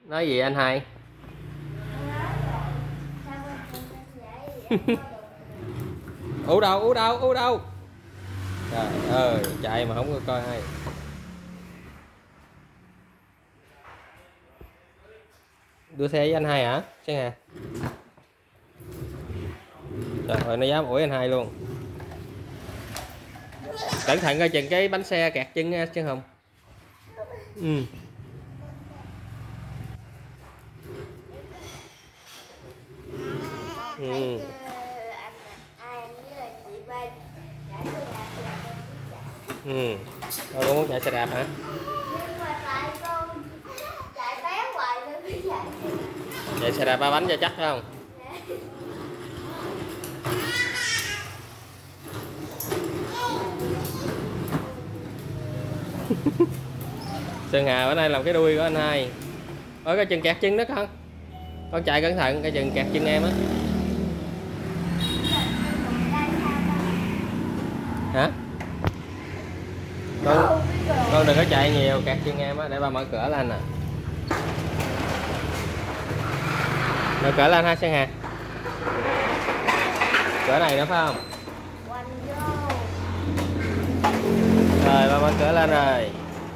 Nói gì anh hai? Ú đâu, ú đâu, ú đâu? Trời ơi, chạy mà không có coi hay. Đua xe với anh hai hả? Xem hà. Trời ơi, nó dám ủi anh hai luôn. Cẩn thận coi chừng cái bánh xe kẹt chân nha, chứ không. Ừ. Ừ. Ừ. Thôi con muốn chạy xe đạp hả? Chạy xe đạp 3 bánh cho chắc phải không? Sơn Hà bữa nay làm cái đuôi của anh hai. Ôi cái chân kẹt chân đó con chạy cẩn thận cái chân kẹt chân em á. Hả? Con đừng có chạy nhiều kẹt chân em á, để ba mở cửa lên nè. Mở cửa lên ha Sơn Hà. Cửa này nữa phải không? Rồi ba mở cửa lên rồi.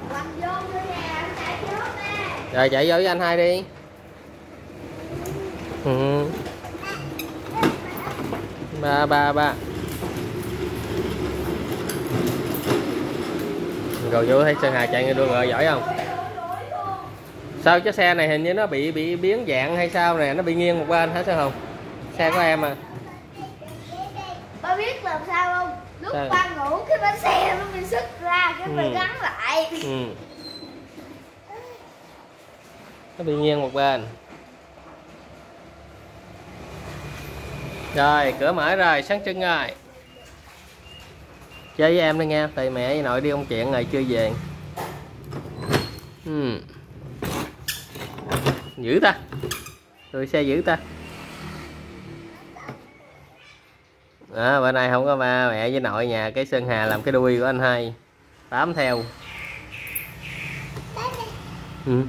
Rồi chạy vô với anh hai đi. Ừ. Ba. Rồi vô thấy Sơn Hà chạy đua ngựa giỏi không? Sao cái xe này hình như nó bị biến dạng hay sao nè, nó bị nghiêng một bên hả sao không? Xe của em à. Ba biết làm sao không? Lúc sao? Ba ngủ cái bánh xe nó bị xích ra cái phải gắn lại. Ừ. Nó bị nghiêng một bên. Rồi cửa mở rồi, sáng trưng rồi. Chơi với em đi nghe, tại mẹ với nội đi công chuyện rồi chưa về. Ừ. Dữ ta. Rồi xe dữ ta. Đó, bữa nay không có ba mẹ với nội nhà, cái Sơn Hà làm cái đuôi của anh hai bám theo. Ừ.